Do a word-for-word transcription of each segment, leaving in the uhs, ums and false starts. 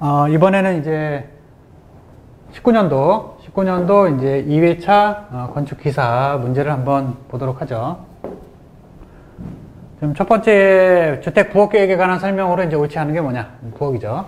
어, 이번에는 이제 십구 년도, 십구 년도 이제 이 회차 어, 건축기사 문제를 한번 보도록 하죠. 지금 첫 번째 주택 부엌 계획에 관한 설명으로 이제 옳지 않은 게 뭐냐? 부엌이죠.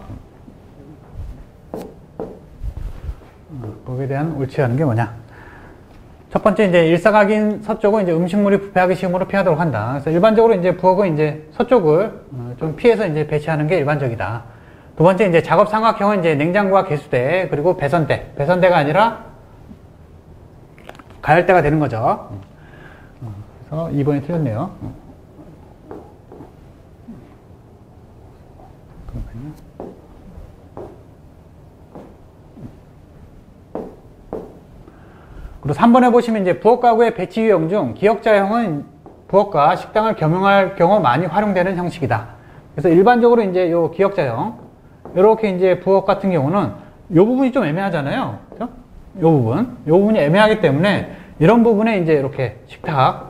부엌에 대한 옳지 않은 게 뭐냐? 첫 번째 이제 일사각인 서쪽은 이제 음식물이 부패하기 쉬움으로 피하도록 한다. 그래서 일반적으로 이제 부엌은 이제 서쪽을 좀 피해서 이제 배치하는 게 일반적이다. 두 번째 이제 작업 삼각형은 이제 냉장고와 개수대 그리고 배선대, 배선대가 아니라 가열대가 되는 거죠. 그래서 이 번이 틀렸네요. 그리고 삼 번에 보시면 이제 부엌 가구의 배치 유형 중 기역자형은 부엌과 식당을 겸용할 경우 많이 활용되는 형식이다. 그래서 일반적으로 이제 요 기역자형, 이렇게 이제 부엌 같은 경우는 요 부분이 좀 애매하잖아요. 그죠? 요 부분, 요 부분이 애매하기 때문에 이런 부분에 이제 이렇게 식탁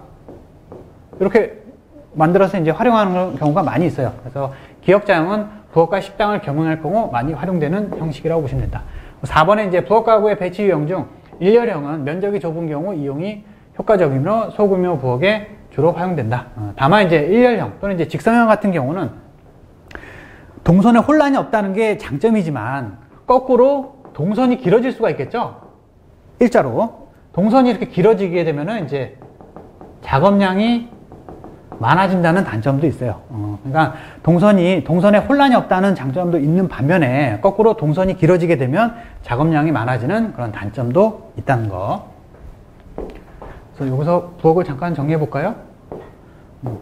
이렇게 만들어서 이제 활용하는 경우가 많이 있어요. 그래서 기역자형은 부엌과 식당을 겸용할 경우 많이 활용되는 형식이라고 보시면 된다. 사 번에 이제 부엌 가구의 배치 유형 중 일렬형은 면적이 좁은 경우 이용이 효과적이며 소규모 부엌에 주로 활용된다. 다만 이제 일렬형 또는 이제 직선형 같은 경우는 동선에 혼란이 없다는 게 장점이지만 거꾸로 동선이 길어질 수가 있겠죠. 일자로 동선이 이렇게 길어지게 되면은 이제 작업량이 많아진다는 단점도 있어요. 어, 그러니까 동선이 동선에 혼란이 없다는 장점도 있는 반면에 거꾸로 동선이 길어지게 되면 작업량이 많아지는 그런 단점도 있다는 거. 그래서 여기서 부엌을 잠깐 정리해 볼까요? 음.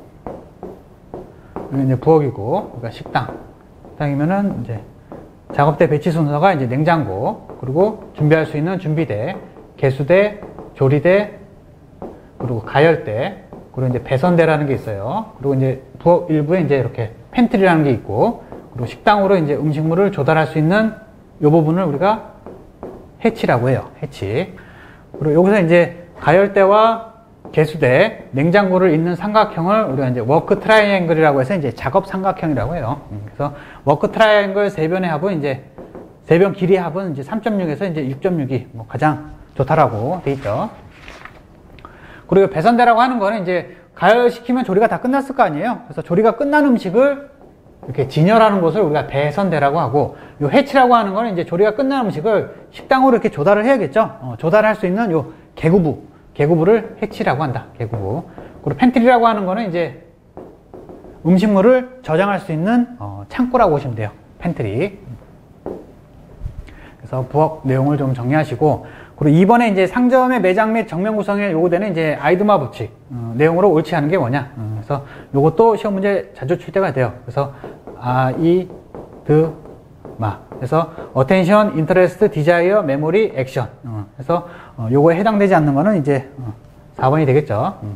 여기 이제 부엌이고, 그러니까 식당. 식당이면은 이제 작업대 배치 순서가 이제 냉장고, 그리고 준비할 수 있는 준비대, 개수대, 조리대, 그리고 가열대. 그리고 이제 배선대라는 게 있어요. 그리고 이제 부엌 일부에 이제 이렇게 팬트리라는 게 있고, 그리고 식당으로 이제 음식물을 조달할 수 있는 이 부분을 우리가 해치라고 해요. 해치. 그리고 여기서 이제 가열대와 개수대, 냉장고를 잇는 삼각형을 우리가 이제 워크 트라이앵글이라고 해서 이제 작업 삼각형이라고 해요. 그래서 워크 트라이앵글 세 변의 합은 이제 세 변 길이의 합은 이제 삼 점 육에서 이제 육 점 육이 뭐 가장 좋다라고 돼 있죠. 그리고 배선대라고 하는 거는 이제 가열시키면 조리가 다 끝났을 거 아니에요. 그래서 조리가 끝난 음식을 이렇게 진열하는 곳을 우리가 배선대라고 하고, 요 해치라고 하는 거는 이제 조리가 끝난 음식을 식당으로 이렇게 조달을 해야겠죠. 어, 조달할 수 있는 요 개구부, 개구부를 해치라고 한다. 개구부. 그리고 팬트리라고 하는 거는 이제 음식물을 저장할 수 있는 어, 창고라고 보시면 돼요. 팬트리. 그래서 부엌 내용을 좀 정리하시고, 그리고 이번에 이제 상점의 매장 및 정면 구성에 요구되는 이제 아이드마 법칙 어, 내용으로 옳지 않은 게 뭐냐. 어, 그래서 요것도 시험 문제 자주 출제가 돼요. 그래서 아이드마. 그래서 attention, interest, desire, memory, action. 어, 그래서 어, 요거에 해당되지 않는 거는 이제 어, 사 번이 되겠죠. 음.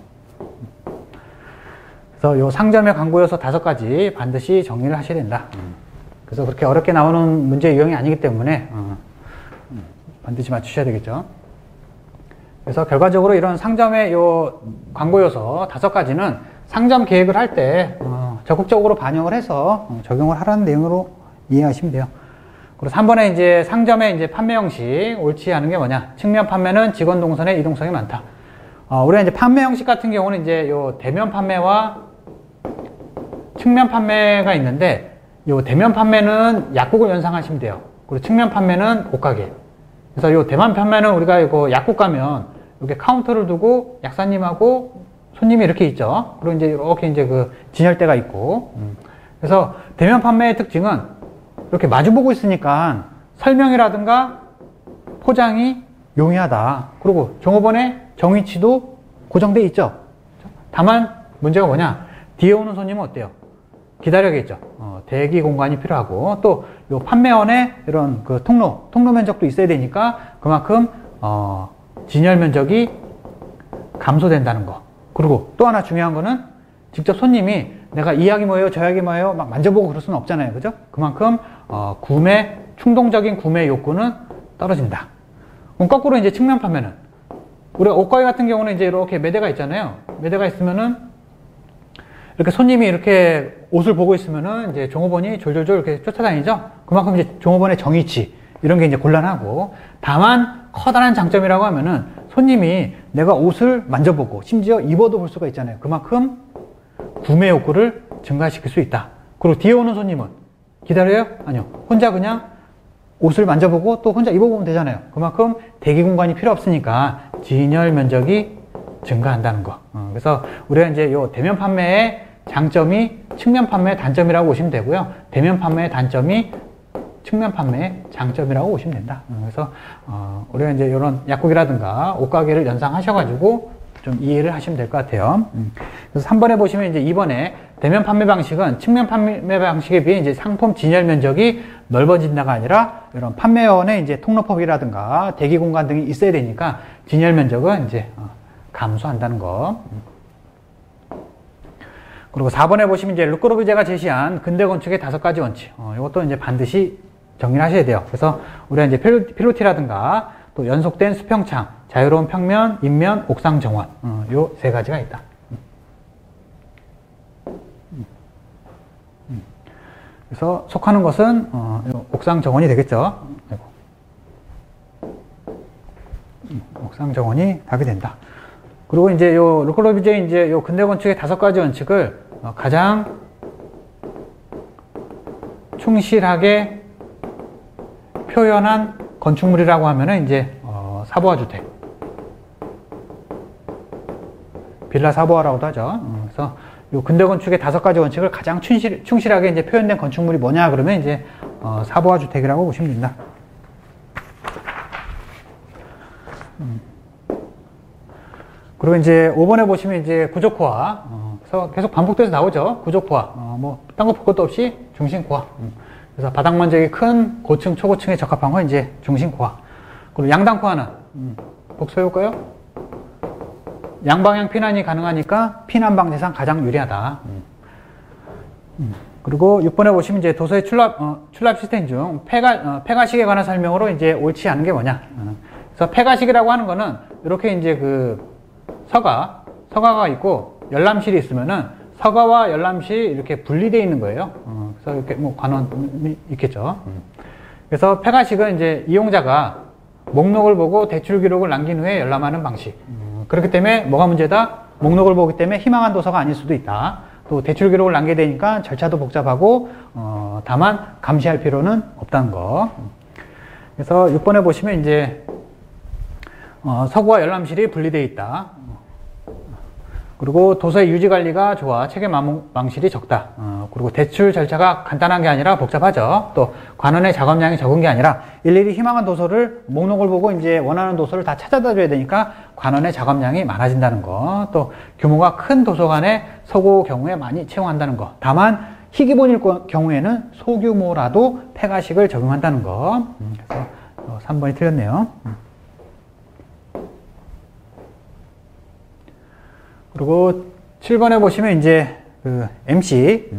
그래서 요 상점의 광고 요소 다섯 가지 반드시 정리를 하셔야 된다. 음. 그래서 그렇게 어렵게 나오는 문제 유형이 아니기 때문에 어, 반드시 맞추셔야 되겠죠. 그래서 결과적으로 이런 상점의 요 광고 요소 다섯 가지는 상점 계획을 할 때 어, 적극적으로 반영을 해서 어, 적용을 하라는 내용으로 이해하시면 돼요. 그리고 삼 번에 이제 상점의 이제 판매 형식 옳지 않은 게 뭐냐? 측면 판매는 직원 동선의 이동성이 많다. 어, 우리가 이제 판매 형식 같은 경우는 이제 요 대면 판매와 측면 판매가 있는데, 요 대면 판매는 약국을 연상하시면 돼요. 그리고 측면 판매는 옷가게. 그래서 요 대만 판매는 우리가 이거 약국 가면 이렇게 카운터를 두고 약사님하고 손님이 이렇게 있죠. 그리고 이제 이렇게 이제 그 진열대가 있고. 그래서 대면 판매의 특징은 이렇게 마주보고 있으니까 설명이라든가 포장이 용이하다. 그리고 종업원의 정위치도 고정돼 있죠. 다만 문제가 뭐냐? 뒤에 오는 손님은 어때요? 기다려야겠죠. 어, 대기 공간이 필요하고, 또 요 판매원의 이런 그 통로, 통로 면적도 있어야 되니까 그만큼 어, 진열 면적이 감소된다는 거. 그리고 또 하나 중요한 거는 직접 손님이 내가 이 약이 뭐예요, 저 약이 뭐예요, 막 만져보고 그럴 수는 없잖아요, 그죠? 그만큼 어, 구매 충동적인 구매 욕구는 떨어진다. 그럼 거꾸로 이제 측면 판매는 우리가 옷가게 같은 경우는 이제 이렇게 매대가 있잖아요. 매대가 있으면은 이렇게 손님이 이렇게 옷을 보고 있으면은 이제 종업원이 졸졸졸 이렇게 쫓아다니죠. 그만큼 이제 종업원의 정위치 이런 게 이제 곤란하고, 다만 커다란 장점이라고 하면은 손님이 내가 옷을 만져보고 심지어 입어도 볼 수가 있잖아요. 그만큼 구매 욕구를 증가시킬 수 있다. 그리고 뒤에 오는 손님은 기다려요? 아니요. 혼자 그냥 옷을 만져보고 또 혼자 입어보면 되잖아요. 그만큼 대기 공간이 필요 없으니까 진열 면적이 증가한다는 거. 어, 그래서 우리가 이제 요 대면 판매의 장점이 측면 판매의 단점이라고 보시면 되고요. 대면 판매의 단점이 측면 판매의 장점이라고 보시면 된다. 어, 그래서 어, 우리가 이제 이런 약국이라든가 옷가게를 연상하셔가지고 좀 이해를 하시면 될 것 같아요. 음. 그래서 삼 번에 보시면 이제 이 번에 대면 판매 방식은 측면 판매 방식에 비해 이제 상품 진열 면적이 넓어진다가 아니라 이런 판매원의 이제 통로법이라든가 대기 공간 등이 있어야 되니까 진열 면적은 이제 감소한다는 거. 그리고 사 번에 보시면 이제 르꼬르비제가 제시한 근대 건축의 다섯 가지 원칙. 어, 이것도 이제 반드시 정리를 하셔야 돼요. 그래서 우리가 이제 필로티라든가 또 연속된 수평창, 자유로운 평면, 인면, 옥상 정원. 어, 요 세 가지가 있다. 그래서 속하는 것은 어, 옥상 정원이 되겠죠. 옥상 정원이 답이 된다. 그리고 이제 요 르꼬르비제 이제 요 근대 건축의 다섯 가지 원칙을 어, 가장 충실하게 표현한 건축물이라고 하면은 이제 어, 사보아 주택, 빌라 사보아라고도 하죠. 어, 그래서 요 근대 건축의 다섯 가지 원칙을 가장 충실, 충실하게 이제 표현된 건축물이 뭐냐 그러면 이제 어, 사보아 주택이라고 보시면 됩니다. 음. 그리고 이제 오 번에 보시면 이제 구조코아. 어, 그래서 계속 반복돼서 나오죠. 구조코아. 어, 뭐 딴 거 볼 것도 없이 중심코아. 음. 그래서 바닥 면적이 큰 고층, 초고층에 적합한 건 이제 중심코아. 그리고 양당코아는 음, 복소효과요. 양방향 피난이 가능하니까 피난 방지상 가장 유리하다. 음. 음. 그리고 육 번에 보시면 이제 도서의 출납, 어, 출납 시스템 중 폐가, 어, 폐가식에 관한 설명으로 이제 옳지 않은 게 뭐냐. 어. 그래서 폐가식이라고 하는 거는 이렇게 이제 그 서가, 서가가 있고 열람실이 있으면은 서가와 열람실이 이렇게 분리되어 있는 거예요. 어. 그래서 이렇게 뭐 관원이 있겠죠. 음. 그래서 폐가식은 이제 이용자가 목록을 보고 대출 기록을 남긴 후에 열람하는 방식. 음. 그렇기 때문에 뭐가 문제다? 목록을 보기 때문에 희망한 도서가 아닐 수도 있다. 또 대출 기록을 남게 되니까 절차도 복잡하고 어, 다만 감시할 필요는 없다는 거. 그래서 육 번에 보시면 이제 어, 서구와 열람실이 분리되어 있다. 그리고 도서의 유지 관리가 좋아 체계 망실이 적다. 어, 그리고 대출 절차가 간단한 게 아니라 복잡하죠. 또 관원의 작업량이 적은 게 아니라 일일이 희망한 도서를 목록을 보고 이제 원하는 도서를 다 찾아다 줘야 되니까 관원의 작업량이 많아진다는 거. 또 규모가 큰 도서관의 서구 경우에 많이 채용한다는 거. 다만 희귀본일 경우에는 소규모라도 폐가식을 적용한다는 거. 음, 그래서 어, 삼 번이 틀렸네요. 음. 그리고 칠 번에 보시면 이제 그 엠씨.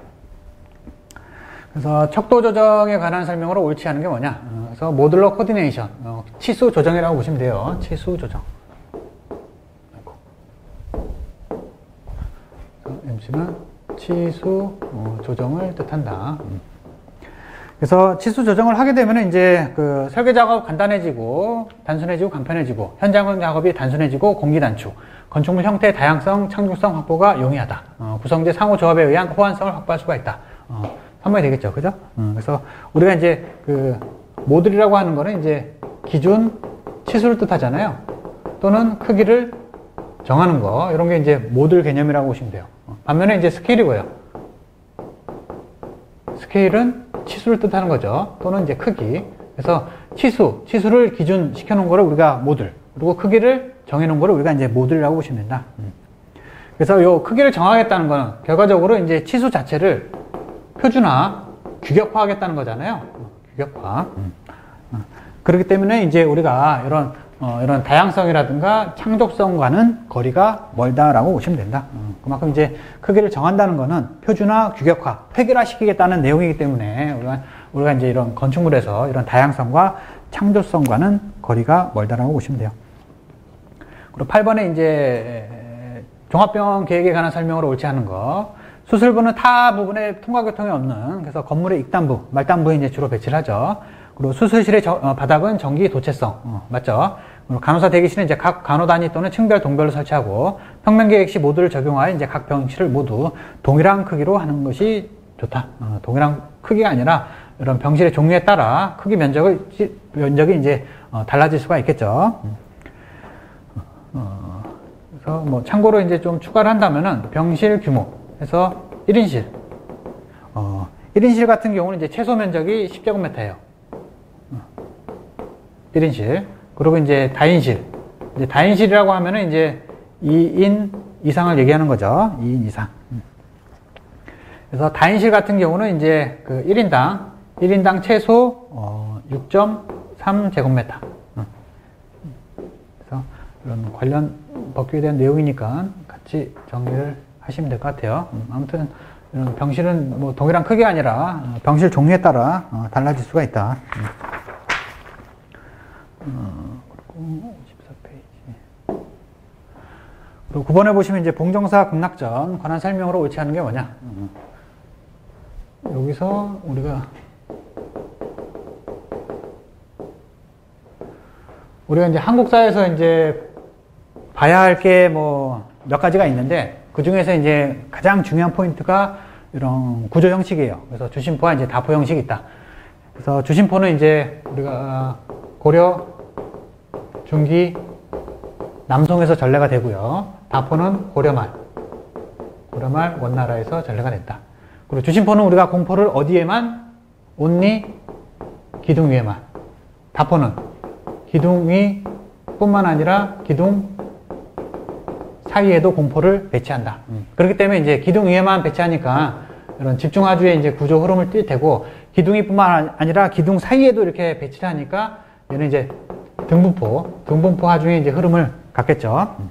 그래서 척도 조정에 관한 설명으로 옳지 않은 게 뭐냐. 그래서 모듈러 코디네이션, 어, 치수 조정이라고 보시면 돼요. 치수 조정. 엠씨는 치수 어, 조정을 뜻한다. 그래서 치수 조정을 하게 되면 이제 그 설계 작업 간단해지고 단순해지고 간편해지고 현장 작업이 단순해지고 공기 단축, 건축물 형태의 다양성, 창조성 확보가 용이하다. 어, 구성재 상호 조합에 의한 호환성을 확보할 수가 있다. 어, 삼 번이 되겠죠, 그죠? 음, 그래서 우리가 이제 그 모듈이라고 하는 거는 이제 기준 치수를 뜻하잖아요. 또는 크기를 정하는 거, 이런 게 이제 모듈 개념이라고 보시면 돼요. 어, 반면에 이제 스케일이고요. 스케일은 치수를 뜻하는 거죠. 또는 이제 크기. 그래서 치수, 치수를 기준 시켜놓은 거를 우리가 모듈, 그리고 크기를 정해놓은 거를 우리가 이제 모듈이라고 보시면 된다. 그래서 요 크기를 정하겠다는 거는 결과적으로 이제 치수 자체를 표준화, 규격화하겠다는 거잖아요. 규격화. 그렇기 때문에 이제 우리가 이런 어, 이런 다양성이라든가 창조성과는 거리가 멀다라고 보시면 된다. 그만큼 이제 크기를 정한다는 거는 표준화, 규격화, 획일화시키겠다는 내용이기 때문에 우리가 우리가 이제 이런 건축물에서 이런 다양성과 창조성과는 거리가 멀다라고 보시면 돼요. 그리고 팔 번에 이제 종합병원 계획에 관한 설명으로 옳지 않은 거. 수술부는 타 부분에 통과교통이 없는, 그래서 건물의 입단부, 말단부에 이제 주로 배치를 하죠. 그리고 수술실의 저, 어, 바닥은 전기 도체성, 어, 맞죠? 그리고 간호사 대기실은 이제 각 간호 단위 또는 층별 동별로 설치하고, 평면 계획 시 모두를 적용하여 이제 각 병실을 모두 동일한 크기로 하는 것이 좋다. 어, 동일한 크기가 아니라 이런 병실의 종류에 따라 크기 면적을, 면적이 이제 어, 달라질 수가 있겠죠. 어, 그래서 뭐 참고로 이제 좀 추가를 한다면은 병실 규모, 해서 일 인실. 어, 일 인실 같은 경우는 이제 최소 면적이 십 제곱미터예요. 일 인실. 그리고 이제 다인실. 이제 다인실이라고 하면은 이제 이 인 이상을 얘기하는 거죠. 이 인 이상. 그래서 다인실 같은 경우는 이제 그 일 인당, 일 인당 최소 어, 육 점 삼 제곱미터. 그래서 이런 관련 법규에 대한 내용이니까 같이 정리를 하시면 될 것 같아요. 음, 아무튼 이런 병실은 뭐 동일한 크기가 아니라 병실 종류에 따라 어, 달라질 수가 있다. 음. 어, 그리고 오십사 페이지. 그리고 구 번에 보시면 이제 봉정사 극락전 관한 설명으로 옳지 않은 게 뭐냐. 음. 여기서 우리가 우리가 이제 한국사에서 이제 봐야 할 게 뭐 몇 가지가 있는데, 그 중에서 이제 가장 중요한 포인트가 이런 구조 형식이에요. 그래서 주심포와 이제 다포 형식이 있다. 그래서 주심포는 이제 우리가 고려, 중기, 남송에서 전래가 되고요. 다포는 고려말, 고려말 원나라에서 전래가 됐다. 그리고 주심포는 우리가 공포를 어디에만? 온리 기둥 위에만. 다포는 기둥 위 뿐만 아니라 기둥 사이에도 공포를 배치한다. 음. 그렇기 때문에 이제 기둥 위에만 배치하니까 이런 집중하주의 이제 구조 흐름을 띌 테고, 기둥이 뿐만 아니라 기둥 사이에도 이렇게 배치를 하니까 얘는 이제 등분포, 등분포 하중의 이제 흐름을 갖겠죠. 음.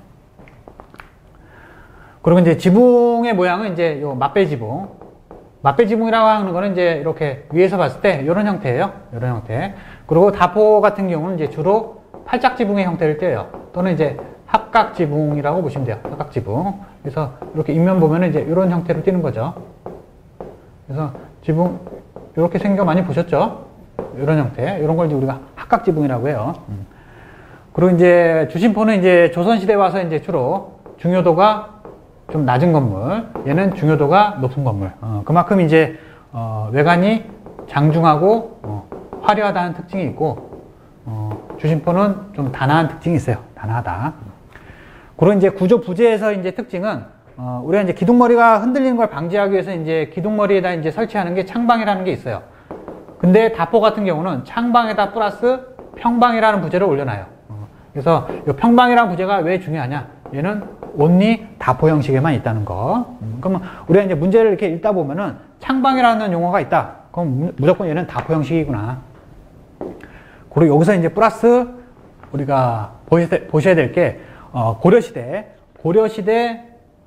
그리고 이제 지붕의 모양은 이제 요 맞배 지붕. 맞배 지붕이라고 하는 거는 이제 이렇게 위에서 봤을 때 이런 형태예요. 이런 형태. 그리고 다포 같은 경우는 이제 주로 팔짝 지붕의 형태를 떼요. 또는 이제 합각 지붕이라고 보시면 돼요. 합각 지붕. 그래서 이렇게 입면 보면은 이제 이런 형태로 띄는 거죠. 그래서 지붕 이렇게 생겨 많이 보셨죠? 이런 형태. 이런 걸 이제 우리가 합각 지붕이라고 해요. 음. 그리고 이제 주심포는 이제 조선시대 와서 이제 주로 중요도가 좀 낮은 건물, 얘는 중요도가 높은 건물. 어, 그만큼 이제 어, 외관이 장중하고 어, 화려하다는 특징이 있고, 어, 주심포는 좀 단아한 특징이 있어요. 단아하다. 그리고 이제 구조 부재에서 이제 특징은 어, 우리가 이제 기둥머리가 흔들리는 걸 방지하기 위해서 이제 기둥머리에다 이제 설치하는 게 창방이라는 게 있어요. 근데 다포 같은 경우는 창방에다 플러스 평방이라는 부재를 올려놔요. 어, 그래서 이 평방이라는 부재가 왜 중요하냐? 얘는 온리 다포 형식에만 있다는 거. 음, 그러면 우리가 이제 문제를 이렇게 읽다 보면은 창방이라는 용어가 있다. 그럼 무조건 얘는 다포 형식이구나. 그리고 여기서 이제 플러스 우리가 보셔야 될 게 어, 고려시대, 고려시대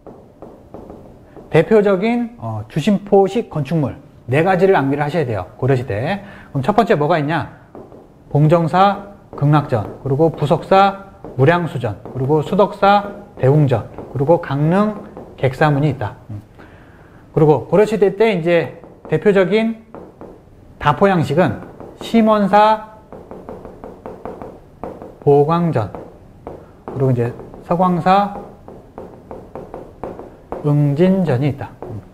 대표적인 어, 주심포식 건축물 네 가지를 암기를 하셔야 돼요. 고려시대. 그럼 첫 번째 뭐가 있냐? 봉정사 극락전, 그리고 부석사 무량수전, 그리고 수덕사 대웅전, 그리고 강릉 객사문이 있다. 그리고 고려시대 때 이제 대표적인 다포 양식은 심원사 보광전, 그리고 이제 서광사 응진전이 있다.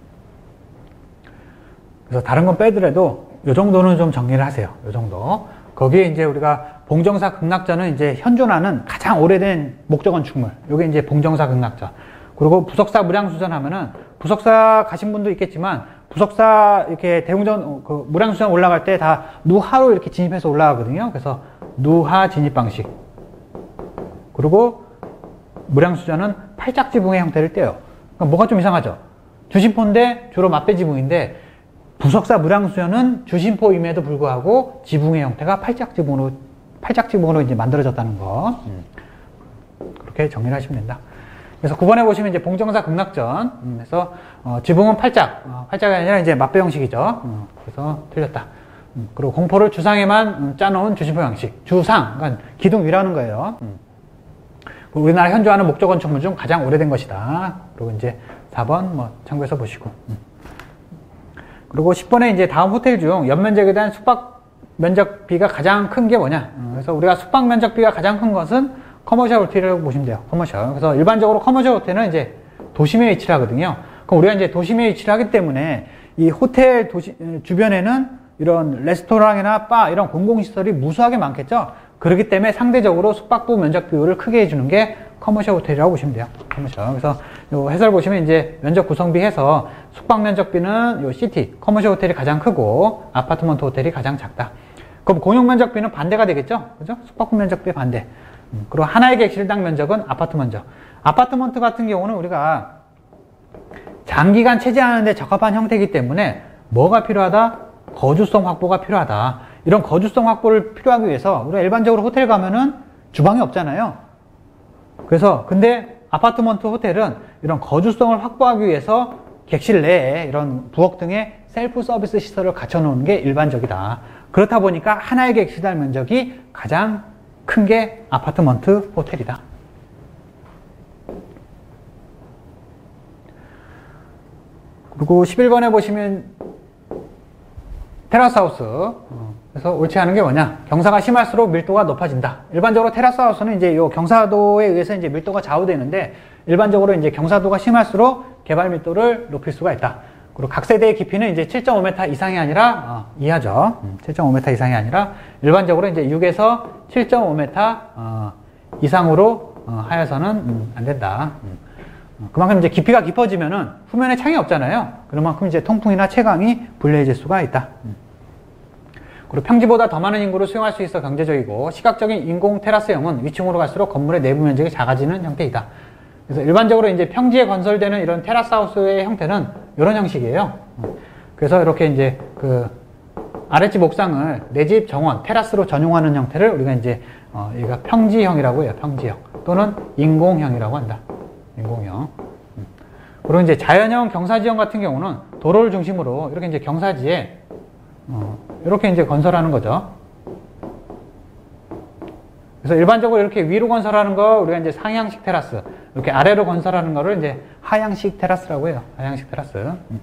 그래서 다른 건 빼더라도 이 정도는 좀 정리를 하세요. 이 정도. 거기에 이제 우리가 봉정사 극락전은 이제 현존하는 가장 오래된 목조 건축물. 요게 이제 봉정사 극락전. 그리고 부석사 무량수전 하면은 부석사 가신 분도 있겠지만 부석사 이렇게 대웅전 그 무량수전 올라갈 때 다 누하로 이렇게 진입해서 올라가거든요. 그래서 누하 진입 방식. 그리고 무량수전은 팔짝지붕의 형태를 떼요. 그러니까 뭐가 좀 이상하죠? 주심포인데 주로 맞배 지붕인데 부석사 무량수전은 주심포임에도 불구하고 지붕의 형태가 팔짝지붕으로 팔짝지붕으로 이제 만들어졌다는 거. 음. 그렇게 정리를 하시면 된다. 그래서 구 번에 보시면 이제 봉정사 극락전. 음, 그래서 어, 지붕은 팔짝, 어, 팔짝이 아니라 이제 맞배 형식이죠. 음, 그래서 틀렸다. 음, 그리고 공포를 주상에만 음, 짜놓은 주심포 형식. 주상, 그러니까 기둥 위라는 거예요. 음. 우리나라 현존하는 목조 건축물 중 가장 오래된 것이다. 그리고 이제 사 번 뭐 참고해서 보시고. 음. 그리고 십 번에 이제 다음 호텔 중 연면적에 대한 숙박 면적비가 가장 큰 게 뭐냐. 음, 그래서 우리가 숙박 면적비가 가장 큰 것은 커머셜 호텔이라고 보시면 돼요. 커머셜. 그래서 일반적으로 커머셜 호텔은 이제 도심에 위치를 하거든요. 그럼 우리가 이제 도심에 위치를 하기 때문에 이 호텔 도시, 주변에는 이런 레스토랑이나 바 이런 공공시설이 무수하게 많겠죠. 그렇기 때문에 상대적으로 숙박부 면적 비율을 크게 해주는 게 커머셜 호텔이라고 보시면 돼요. 커머셜. 그래서 요 해설 보시면 이제 면적 구성비 해서 숙박 면적비는 요 시티, 커머셜 호텔이 가장 크고 아파트먼트 호텔이 가장 작다. 그럼 공용 면적비는 반대가 되겠죠. 그죠? 숙박부 면적비의 반대. 음, 그리고 하나의 객실당 면적은 아파트먼트. 아파트먼트 같은 경우는 우리가 장기간 체제하는 데 적합한 형태이기 때문에 뭐가 필요하다? 거주성 확보가 필요하다. 이런 거주성 확보를 필요하기 위해서 우리가 일반적으로 호텔 가면은 주방이 없잖아요. 그래서 근데 아파트먼트 호텔은 이런 거주성을 확보하기 위해서 객실 내에 이런 부엌 등의 셀프 서비스 시설을 갖춰 놓는 게 일반적이다. 그렇다 보니까 하나의 객실당 면적이 가장 큰 게 아파트먼트 호텔이다. 그리고 십일 번에 보시면 테라스 하우스. 그래서 옳지 않은 게 뭐냐? 경사가 심할수록 밀도가 높아진다. 일반적으로 테라스 하우스는 이제 요 경사도에 의해서 이제 밀도가 좌우되는데 일반적으로 이제 경사도가 심할수록 개발 밀도를 높일 수가 있다. 그리고 각 세대의 깊이는 이제 칠 점 오 미터 이상이 아니라 어, 이하죠. 칠 점 오 미터 이상이 아니라 일반적으로 이제 육에서 칠 점 오 미터 어, 이상으로 어, 하여서는 음, 안 된다. 음. 그만큼 이제 깊이가 깊어지면은 후면에 창이 없잖아요. 그만큼 이제 통풍이나 채광이 불리해질 수가 있다. 그리고 평지보다 더 많은 인구를 수용할 수 있어 경제적이고 시각적인 인공 테라스형은 위층으로 갈수록 건물의 내부 면적이 작아지는 형태이다. 그래서 일반적으로 이제 평지에 건설되는 이런 테라스 하우스의 형태는 이런 형식이에요. 그래서 이렇게 이제 그 아랫집 옥상을 내 집 정원 테라스로 전용하는 형태를 우리가 이제 어, 여기가 평지형이라고 해요. 평지형 또는 인공형이라고 한다. 인공형. 그리고 이제 자연형 경사지형 같은 경우는 도로를 중심으로 이렇게 이제 경사지에 어, 이렇게 이제 건설하는 거죠. 그래서 일반적으로 이렇게 위로 건설하는 거 우리가 이제 상향식 테라스, 이렇게 아래로 건설하는 거를 이제 하향식 테라스라고 해요. 하향식 테라스. 음.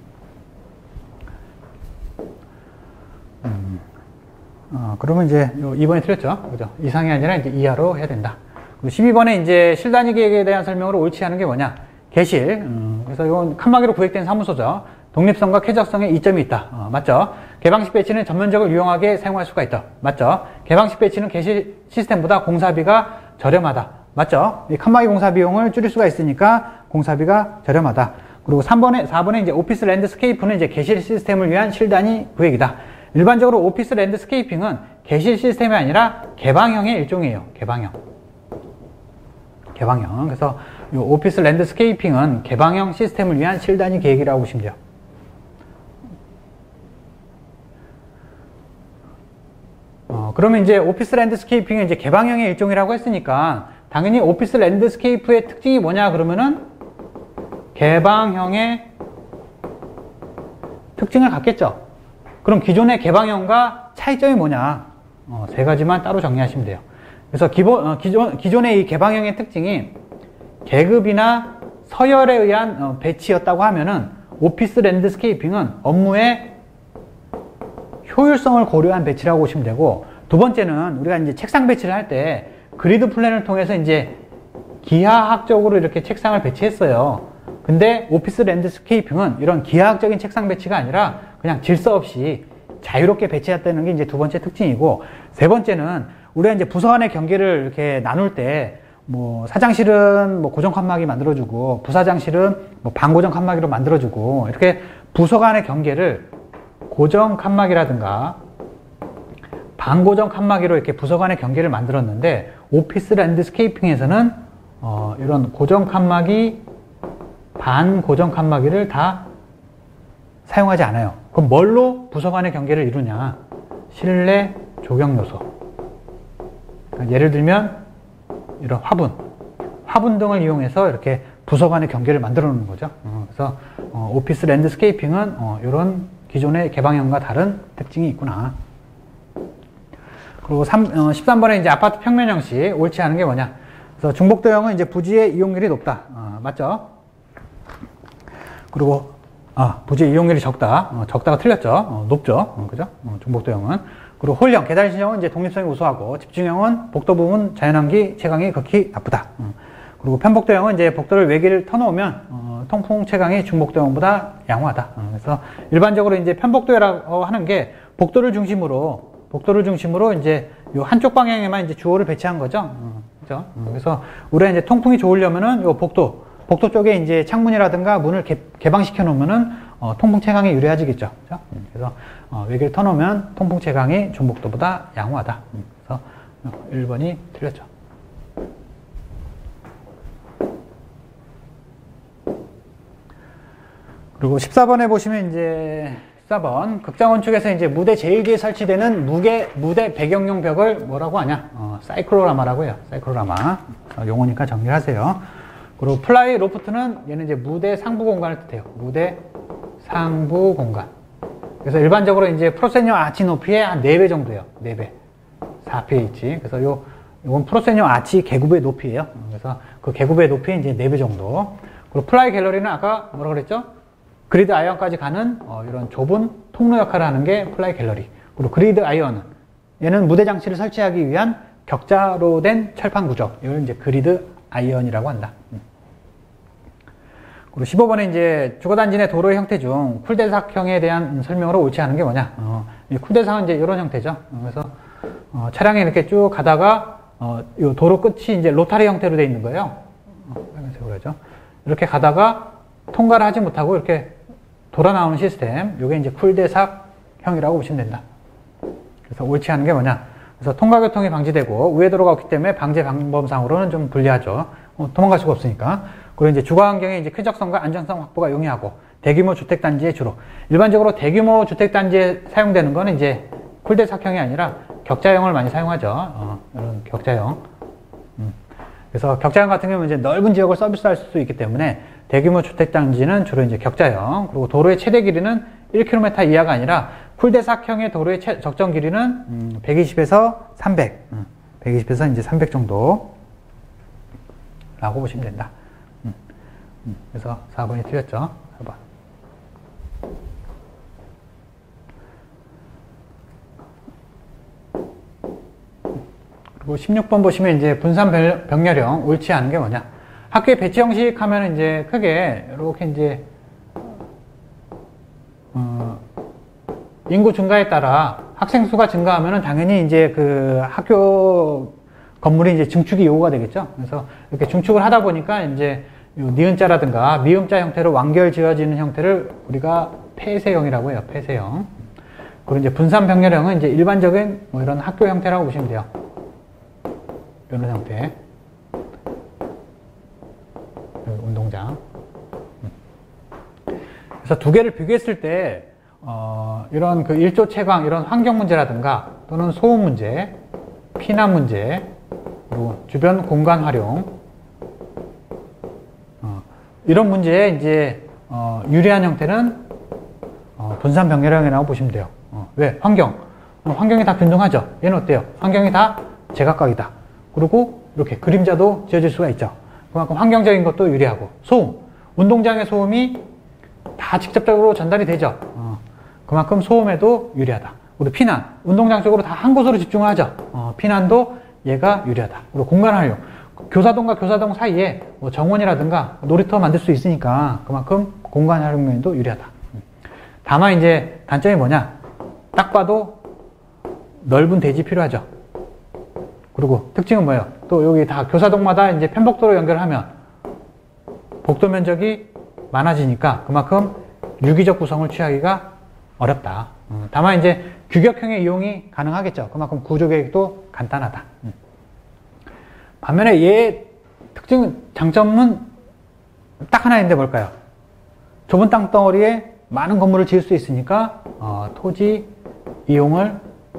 음. 어, 그러면 이제 이 번에 틀렸죠. 그죠? 이상이 아니라 이제 이하로 해야 된다. 십이 번에 이제 실단위 계획에 대한 설명으로 옳지 않은 게 뭐냐? 개실. 음, 그래서 이건 칸막이로 구획된 사무소죠. 독립성과 쾌적성에 이점이 있다. 어, 맞죠? 개방식 배치는 전면적을 유용하게 사용할 수가 있다. 맞죠? 개방식 배치는 개실 시스템보다 공사비가 저렴하다. 맞죠? 이 칸막이 공사 비용을 줄일 수가 있으니까 공사비가 저렴하다. 그리고 삼 번에, 사 번에 이제 오피스 랜드스케이프는 이제 개실 시스템을 위한 실단위 구획이다. 일반적으로 오피스 랜드스케이핑은 개실 시스템이 아니라 개방형의 일종이에요. 개방형. 개방형. 그래서 이 오피스 랜드스케이핑은 개방형 시스템을 위한 실단위 계획이라고 보시면 돼요. 어, 그러면 이제 오피스 랜드스케이핑은 이제 개방형의 일종이라고 했으니까 당연히 오피스 랜드스케이프의 특징이 뭐냐 그러면은 개방형의 특징을 갖겠죠. 그럼 기존의 개방형과 차이점이 뭐냐? 어, 세 가지만 따로 정리하시면 돼요. 그래서 기본, 어, 기존, 기존의 이 개방형의 특징이 계급이나 서열에 의한 어, 배치였다고 하면은 오피스 랜드스케이핑은 업무의 효율성을 고려한 배치라고 보시면 되고, 두 번째는 우리가 이제 책상 배치를 할 때 그리드 플랜을 통해서 이제 기하학적으로 이렇게 책상을 배치했어요. 근데 오피스 랜드스케이핑은 이런 기하학적인 책상 배치가 아니라 그냥 질서 없이 자유롭게 배치했다는 게 이제 두 번째 특징이고, 세 번째는 우리가 이제 부서 간의 경계를 이렇게 나눌 때 뭐 사장실은 뭐 고정 칸막이 만들어주고 부사장실은 뭐 반고정 칸막이로 만들어주고 이렇게 부서 간의 경계를 고정 칸막이라든가 반고정 칸막이로 이렇게 부서 간의 경계를 만들었는데 오피스 랜드스케이핑에서는 어 이런 고정 칸막이 반고정 칸막이를 다 사용하지 않아요. 그럼 뭘로 부서 간의 경계를 이루냐? 실내 조경 요소. 그러니까 예를 들면 이런 화분, 화분 등을 이용해서 이렇게 부서 간의 경계를 만들어 놓는 거죠. 어, 그래서 어, 오피스 랜드스케이핑은 어, 이런 기존의 개방형과 다른 특징이 있구나. 그리고 삼, 어, 십삼 번에 이제 아파트 평면 형식 옳지 않은 게 뭐냐? 그래서 중복도형은 이제 부지의 이용률이 높다. 어, 맞죠? 그리고 아, 부지의 이용률이 적다. 어, 적다가 틀렸죠. 어, 높죠. 어, 그죠? 어, 중복도형은. 그리고 홀형, 계단식형은 이제 독립성이 우수하고, 집중형은 복도 부분 자연환기 체감이 극히 나쁘다. 어. 그리고 편복도형은 이제 복도를 외기를 터놓으면 어, 통풍 체감이 중복도형보다 양호하다. 어, 그래서 일반적으로 이제 편복도라고 하는 게 복도를 중심으로 복도를 중심으로 이제 요 한쪽 방향에만 이제 주호를 배치한 거죠. 어, 그죠? 어, 그래서 우리가 이제 통풍이 좋으려면은 요 복도 복도 쪽에 이제 창문이라든가 문을 개, 개방시켜 놓으면은 어, 통풍 체감이 유리해지겠죠. 그죠? 음, 그래서 어, 외기를 터놓으면 통풍 체감이 중복도보다 양호하다. 음, 그래서 일 번이 틀렸죠. 그리고 십사 번에 보시면 이제 십사 번 극장 건축에서 이제 무대 제일 뒤에 설치되는 무게, 무대 배경용 벽을 뭐라고 하냐? 어, 사이클로라마라고 해요. 사이클로라마. 어, 용어니까 정리하세요. 그리고 플라이 로프트는 얘는 이제 무대 상부 공간을 뜻해요. 무대 상부 공간. 그래서 일반적으로 이제 프로센형 아치 높이의 한 네 배 정도예요. 네 배. 사 피에이치. 그래서 요, 요건 프로센형 아치 계급의 높이예요. 그래서 그 계급의 높이 이제 네 배 정도. 그리고 플라이 갤러리는 아까 뭐라 그랬죠? 그리드 아이언까지 가는 어, 이런 좁은 통로 역할을 하는 게 플라이 갤러리. 그리고 그리드 아이언은 얘는 무대 장치를 설치하기 위한 격자로 된 철판 구조. 이걸 이제 그리드 아이언이라고 한다. 그리고 십오 번에 이제 주거단지 내 도로의 형태 중 쿨대삭형에 대한 설명으로 옳지 않은 게 뭐냐? 어, 이 쿨대삭은 이제 이런 형태죠. 그래서 어, 차량이 이렇게 쭉 가다가 어, 이 도로 끝이 이제 로타리 형태로 되어 있는 거예요. 어, 빨간색으로 하죠. 이렇게 가다가 통과를 하지 못하고 이렇게 돌아 나오는 시스템. 이게 이제 쿨대삭형이라고 보시면 된다. 그래서 옳지 않은 게 뭐냐? 그래서 통과 교통이 방지되고 우회 도로가 없기 때문에 방제 방법상으로는 좀 불리하죠. 어, 도망갈 수가 없으니까. 그리고 이제 주거 환경의 이제 쾌적성과 안전성 확보가 용이하고 대규모 주택 단지에 주로 일반적으로 대규모 주택 단지에 사용되는 거는 이제 쿨대삭형이 아니라 격자형을 많이 사용하죠. 어, 이런 격자형. 음. 그래서 격자형 같은 경우는 이제 넓은 지역을 서비스할 수 있기 때문에 대규모 주택 단지는 주로 이제 격자형. 그리고 도로의 최대 길이는 일 킬로미터 이하가 아니라 쿨대삭형의 도로의 최, 적정 길이는 음, 백이십에서 삼백. 음, 백이십에서 이제 삼백 정도라고 보시면 된다. 음, 음, 그래서 사 번이 틀렸죠. 사 번. 그리고 십육 번 보시면 이제 분산 병렬형 옳지 않은 게 뭐냐? 학교의 배치 형식 하면 이제 크게 이렇게 이제 어, 인구 증가에 따라 학생 수가 증가하면은 당연히 이제 그 학교 건물이 이제 증축이 요구가 되겠죠. 그래서 이렇게 증축을 하다 보니까 이제 니은자라든가 미음자 형태로 완결 지어지는 형태를 우리가 폐쇄형이라고 해요. 폐쇄형. 그리고 이제 분산 병렬형은 이제 일반적인 뭐 이런 학교 형태라고 보시면 돼요. 이런 형태. 운동장. 그래서 두 개를 비교했을 때, 어, 이런 그 일조 채광, 이런 환경 문제라든가, 또는 소음 문제, 피난 문제, 그리고 주변 공간 활용, 어, 이런 문제에 이제, 어, 유리한 형태는, 어, 분산 병렬형이라고 보시면 돼요. 어, 왜? 환경. 어, 환경이 다 균등하죠? 얘는 어때요? 환경이 다 제각각이다. 그리고 이렇게 그림자도 지어질 수가 있죠. 그만큼 환경적인 것도 유리하고. 소음. 운동장의 소음이 다 직접적으로 전달이 되죠. 어, 그만큼 소음에도 유리하다. 그리고 피난. 운동장 쪽으로 다 한 곳으로 집중을 하죠. 어, 피난도 얘가 유리하다. 그리고 공간 활용. 교사동과 교사동 사이에 뭐 정원이라든가 놀이터 만들 수 있으니까 그만큼 공간 활용면도 유리하다. 다만 이제 단점이 뭐냐? 딱 봐도 넓은 대지 필요하죠. 그리고 특징은 뭐예요? 또 여기 다 교사동마다 이제 편복도로 연결하면 복도 면적이 많아지니까 그만큼 유기적 구성을 취하기가 어렵다. 음, 다만 이제 규격형의 이용이 가능하겠죠. 그만큼 구조계획도 간단하다. 음. 반면에 얘의 특징, 장점은 딱 하나 있는데 뭘까요? 좁은 땅덩어리에 많은 건물을 지을 수 있으니까 어, 토지 이용을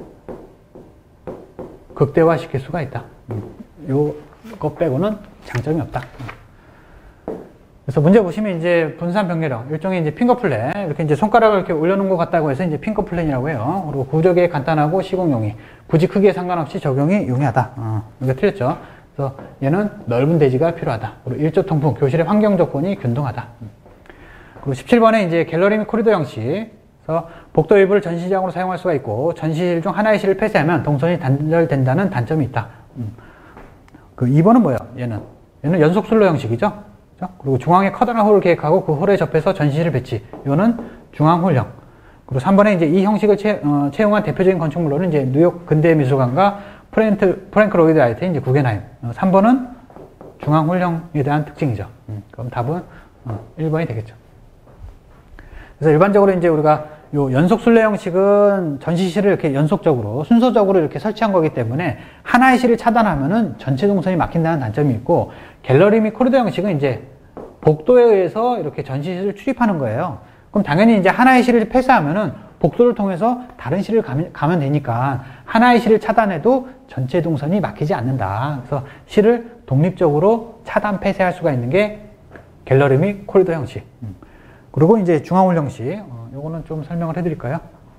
극대화시킬 수가 있다. 요거 빼고는 장점이 없다. 그래서 문제 보시면 이제 분산 병렬형, 일종의 이제 핑거 플랜, 이렇게 이제 손가락을 이렇게 올려놓은 것 같다고 해서 이제 핑거 플랜이라고 해요. 그리고 구조계 간단하고 시공 용이, 부지 크기에 상관없이 적용이 용이하다. 어, 이거 틀렸죠. 그래서 얘는 넓은 대지가 필요하다. 그리고 일조 통풍, 교실의 환경 조건이 균등하다. 그리고 십칠 번에 이제 갤러리 및 코리도 형식. 그래서 복도 일부를 전시장으로 사용할 수가 있고, 전시실 중 하나의 실을 폐쇄하면 동선이 단절된다는 단점이 있다. 그 이 번은 뭐예요? 얘는. 얘는 연속 순로 형식이죠? 그렇죠? 그리고 중앙에 커다란 홀을 계획하고 그 홀에 접해서 전시실을 배치. 이거는 중앙홀형. 그리고 삼 번에 이제 이 형식을 채, 어, 채용한 대표적인 건축물로는 이제 뉴욕 근대미술관과 프랭크, 프랭크 로이드 라이트의 이제 구겐하임. 어, 삼 번은 중앙홀형에 대한 특징이죠. 음, 그럼 답은 어, 일 번이 되겠죠. 그래서 일반적으로 이제 우리가 요 연속 순례 형식은 전시실을 이렇게 연속적으로, 순서적으로 이렇게 설치한 거기 때문에 하나의 실을 차단하면은 전체 동선이 막힌다는 단점이 있고, 갤러리 및 코리도 형식은 이제 복도에 의해서 이렇게 전시실을 출입하는 거예요. 그럼 당연히 이제 하나의 실을 폐쇄하면은 복도를 통해서 다른 실을 가면, 가면 되니까 하나의 실을 차단해도 전체 동선이 막히지 않는다. 그래서 실을 독립적으로 차단 폐쇄할 수가 있는 게 갤러리 및 코리도 형식. 그리고 이제 중앙홀 형식. 어, 요거는 좀 설명을 해드릴까요?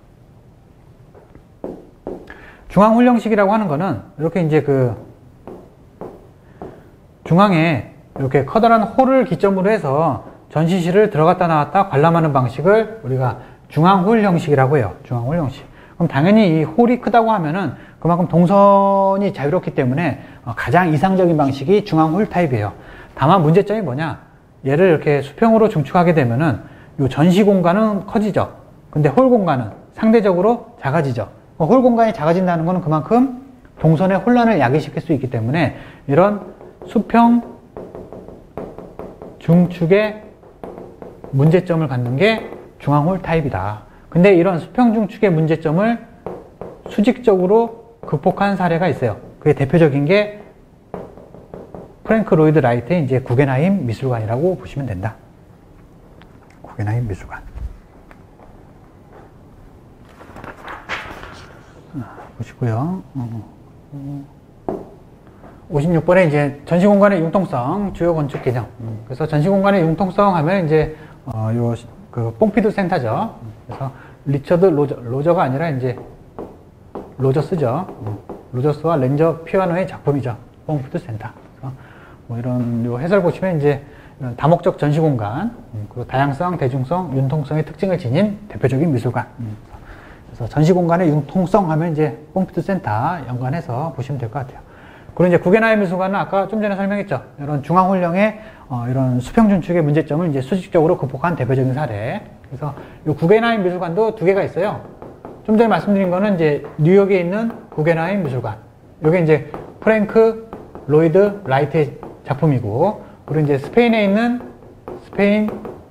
중앙홀 형식이라고 하는 거는 이렇게 이제 그 중앙에 이렇게 커다란 홀을 기점으로 해서 전시실을 들어갔다 나왔다 관람하는 방식을 우리가 중앙홀 형식이라고 해요. 중앙홀 형식. 그럼 당연히 이 홀이 크다고 하면은 그만큼 동선이 자유롭기 때문에 가장 이상적인 방식이 중앙홀 타입이에요. 다만 문제점이 뭐냐? 얘를 이렇게 수평으로 중축하게 되면은 요 전시 공간은 커지죠. 근데 홀 공간은 상대적으로 작아지죠. 홀 공간이 작아진다는 것은 그만큼 동선의 혼란을 야기시킬 수 있기 때문에 이런 수평 중축의 문제점을 갖는 게 중앙홀 타입이다. 근데 이런 수평 중축의 문제점을 수직적으로 극복한 사례가 있어요. 그게 대표적인 게 프랭크 로이드 라이트의 이제 구겐하임 미술관이라고 보시면 된다. 구겐하임 미술관. 보시고요. 오십육 번에 이제 전시공간의 융통성, 주요 건축 개념. 그래서 전시공간의 융통성 하면 이제 어, 요 그 뽕피두 센터죠. 그래서 리처드 로저, 로저가 아니라 이제 로저스죠. 로저스와 렌저 피아노의 작품이죠. 뽕피두 센터. 뭐 이런 요 해설 보시면 이제 다목적 전시 공간, 그리고 다양성, 대중성, 융통성의 특징을 지닌 대표적인 미술관. 그래서 전시 공간의 융통성 하면 이제 뽕피두 센터 연관해서 보시면 될 것 같아요. 그리고 이제 구겐하임 미술관은 아까 좀 전에 설명했죠. 이런 중앙홀령의 어, 이런 수평 중축의 문제점을 이제 수직적으로 극복한 대표적인 사례. 그래서 이 구겐하임 미술관도 두 개가 있어요. 좀 전에 말씀드린 거는 이제 뉴욕에 있는 구겐하임 미술관. 이게 이제 프랭크 로이드 라이트의 작품이고, 그리고 이제 스페인에 있는 스페인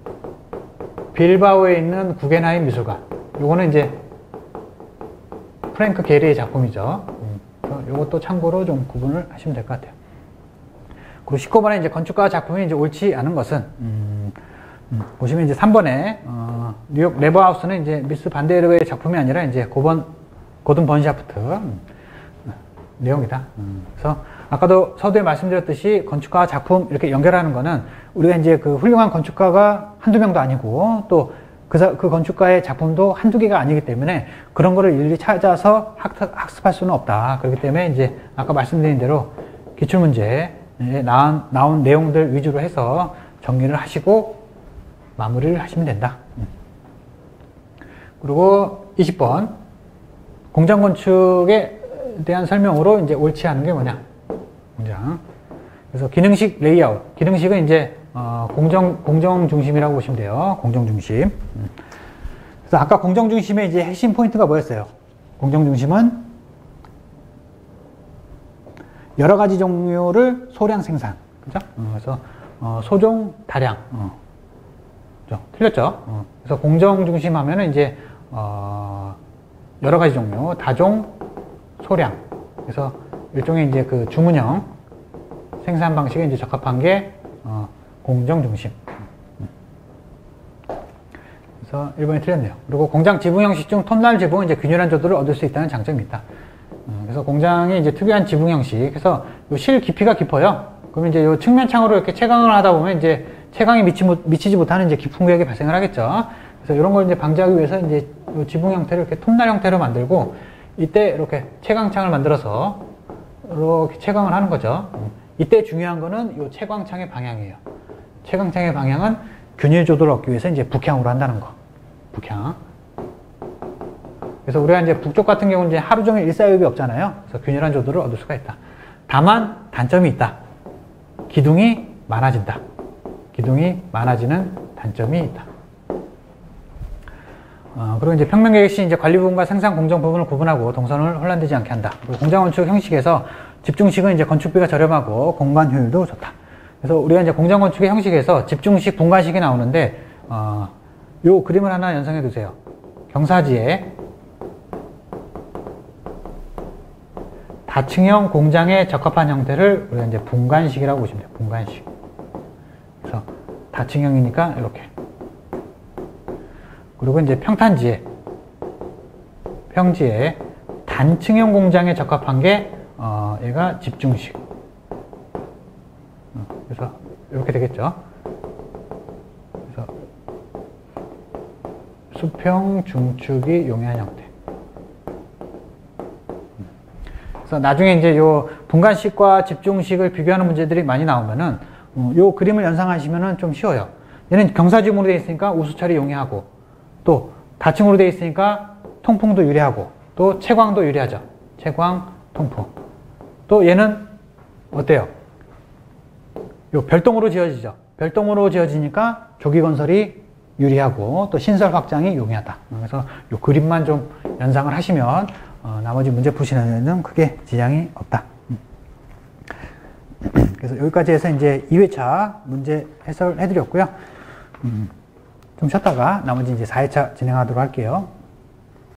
빌바오에 있는 구겐하임 미술관. 요거는 이제 프랭크 게리의 작품이죠. 음, 요것도 참고로 좀 구분을 하시면 될 것 같아요. 그리고 십구 번에 이제 건축가 작품이 이제 옳지 않은 것은, 음, 음, 보시면 이제 삼 번에, 어, 뉴욕 레버하우스는 이제 미스 반데르의 작품이 아니라 이제 고번, 고든 번샤프트, 음, 내용이다. 음, 그래서 아까도 서두에 말씀드렸듯이 건축가 작품 이렇게 연결하는 거는 우리가 이제 그 훌륭한 건축가가 한두 명도 아니고 또 그, 그 건축가의 작품도 한두 개가 아니기 때문에 그런 거를 일일이 찾아서 학습, 학습할 수는 없다. 그렇기 때문에 이제 아까 말씀드린 대로 기출문제에 나온, 나온 내용들 위주로 해서 정리를 하시고 마무리를 하시면 된다. 그리고 이십 번 공장건축에 대한 설명으로 이제 옳지 않은 게 뭐냐? 공장. 그래서 기능식 레이아웃. 기능식은 이제 어, 공정, 공정 중심이라고 보시면 돼요. 공정 중심. 그래서 아까 공정 중심의 이제 핵심 포인트가 뭐였어요? 공정 중심은 여러 가지 종류를 소량 생산. 그죠? 어, 그래서 어, 소종, 다량. 어. 그죠? 틀렸죠? 어. 그래서 공정 중심 하면은 이제 어, 여러 가지 종류, 다종, 소량. 그래서 일종의 이제 그 주문형 생산 방식에 이제 적합한 게 어, 공정 중심. 그래서 일 번이 틀렸네요. 그리고 공장 지붕 형식 중 톤날 지붕은 이제 균일한 조도를 얻을 수 있다는 장점이 있다. 어, 그래서 공장이 이제 특이한 지붕 형식. 그래서 요 실 깊이가 깊어요. 그러면 이제 요 측면 창으로 이렇게 채광을 하다 보면 이제 채광이 미치, 미치지 못하는 이제 깊은 구역이 발생을 하겠죠. 그래서 이런 걸 이제 방지하기 위해서 이제 요 지붕 형태를 이렇게 톤날 형태로 만들고 이때 이렇게 채광창을 만들어서 이렇게 채광을 하는 거죠. 이때 중요한 거는 이 채광창의 방향이에요. 채광창의 방향은 균일 조도를 얻기 위해서 이제 북향으로 한다는 거. 북향. 그래서 우리가 이제 북쪽 같은 경우는 이제 하루 종일 일사유입이 없잖아요. 그래서 균일한 조도를 얻을 수가 있다. 다만 단점이 있다. 기둥이 많아진다. 기둥이 많아지는 단점이 있다. 어, 그리고 이제 평면 계획 시 이제 관리 부분과 생산 공정 부분을 구분하고 동선을 혼란되지 않게 한다. 그리고 공장 건축 형식에서 집중식은 이제 건축비가 저렴하고 공간 효율도 좋다. 그래서 우리가 이제 공장 건축의 형식에서 집중식, 분간식이 나오는데, 어, 요 그림을 하나 연상해 두세요. 경사지에 다층형 공장에 적합한 형태를 우리가 이제 분간식이라고 보시면 돼요. 분간식. 그래서 다층형이니까 이렇게. 그리고 이제 평탄지에, 평지에 단층형 공장에 적합한 게, 어, 얘가 집중식. 그래서 이렇게 되겠죠. 그래서 수평 중축이 용이한 형태. 그래서 나중에 이제 요 분간식과 집중식을 비교하는 문제들이 많이 나오면은 요 그림을 연상하시면은 좀 쉬워요. 얘는 경사지문으로 되어 있으니까 우수 처리 용이하고, 또 다층으로 되어 있으니까 통풍도 유리하고, 또 채광도 유리하죠. 채광, 통풍. 또 얘는 어때요? 요 별동으로 지어지죠. 별동으로 지어지니까 조기 건설이 유리하고, 또 신설 확장이 용이하다. 그래서 요 그림만 좀 연상을 하시면 어, 나머지 문제 푸시는 데는 크게 지장이 없다. 그래서 여기까지 해서 이제 이 회차 문제 해설해 드렸고요. 음, 좀 쉬었다가 나머지 이제 사 회차 진행하도록 할게요.